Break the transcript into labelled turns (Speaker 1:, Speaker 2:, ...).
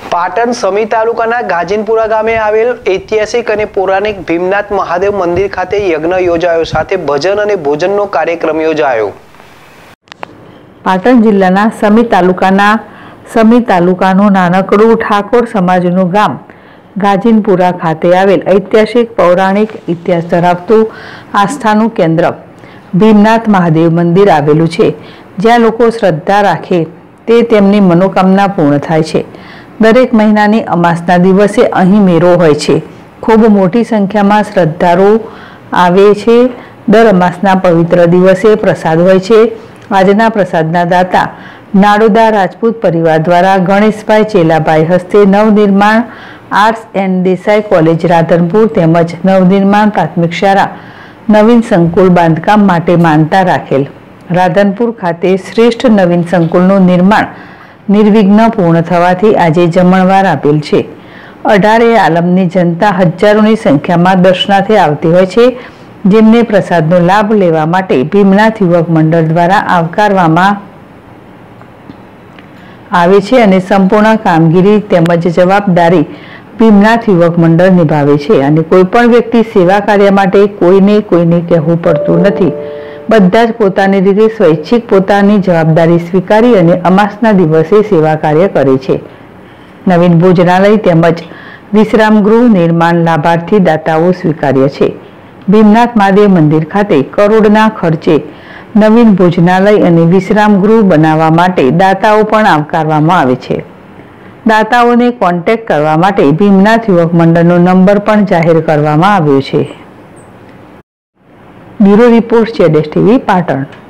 Speaker 1: પાટણ સમી તાલુકાના ગાજીનપુરા ગામે આવેલ ઐતિહાસિક અને પૌરાણિક ભીમનાથ મહાદેવ મંદિર ખાતે યજ્ઞ યોજાયો સાથે ભજન અને ભોજનનો કાર્યક્રમ યોજાયો।
Speaker 2: પાટણ જિલ્લાના સમી તાલુકાનું નાનકડું ઠાકોર સમાજનું ગામ ગાજીનપુરા ખાતે આવેલ ઐતિહાસિક પૌરાણિક ઇતિહાસ ધરાવતું આસ્થાનું કેન્દ્ર ભીમનાથ મહાદેવ મંદિર આવેલું છે, જ્યાં લોકો શ્રદ્ધા રાખે તે તેમની મનોકામના પૂર્ણ થાય છે। દરેક મહિનાની અમાસના દિવસે અહીં મેળો હોય છે। ખૂબ મોટી સંખ્યામાં શ્રદ્ધાળુઓ આવે છે। દર અમાસના પવિત્ર દિવસે પ્રસાદ હોય છે। આજના પ્રસાદના દાતા નાડોદા રાજપૂત પરિવાર દ્વારા ગણેશભાઈ ચેલાભાઈ હસ્તે Navnirman arts and Desai college Radhanpur તેમજ નવનિર્માણ પ્રાથમિક શાળા નવીન સંકુલ બાંધકામ માટે માનતા રાખેલ રાધનપુર ખાતે શ્રેષ્ઠ નવીન સંકુલનું નિર્માણ નિર્વિઘ્ન પૂર્ણ થવાથી આજે જમણવાર આપેલ છે। 18 આલમની જનતા હજારોની સંખ્યામાં દર્શનાર્થે આવતી હોય છે, જેમને પ્રસાદનો લાભ લેવા માટે ભીમનાથ યુવક મંડળ દ્વારા આવકારવામાં આવે છે અને સંપૂર્ણ કામગીરી તેમજ જવાબદારી ભીમનાથ યુવક મંડળ નિભાવે છે અને કોઈપણ વ્યક્તિ સેવા કાર્ય માટે કોઈને કહેવું પડતું નથી। બધા જ પોતાની રીતે સ્વૈચ્છિક પોતાની જવાબદારી સ્વીકારી અને અમાસના દિવસે સેવા કાર્ય કરે છે। નવીન ભોજનાલય તેમજ વિશ્રામ ગૃહ નિર્માણ લાભાર્થી દાતાઓ સ્વીકાર્ય છે। ભીમનાથ મહાદેવ મંદિર ખાતે કરોડના ખર્ચે નવીન ભોજનાલય અને વિશ્રામ ગૃહ બનાવવા માટે દાતાઓ પણ આવકારવામાં આવે છે। દાતાઓને કોન્ટેક્ટ કરવા માટે ભીમનાથ યુવક મંડળનો નંબર પણ જાહેર કરવામાં આવ્યો છે। Bureau report ZSTV Patan.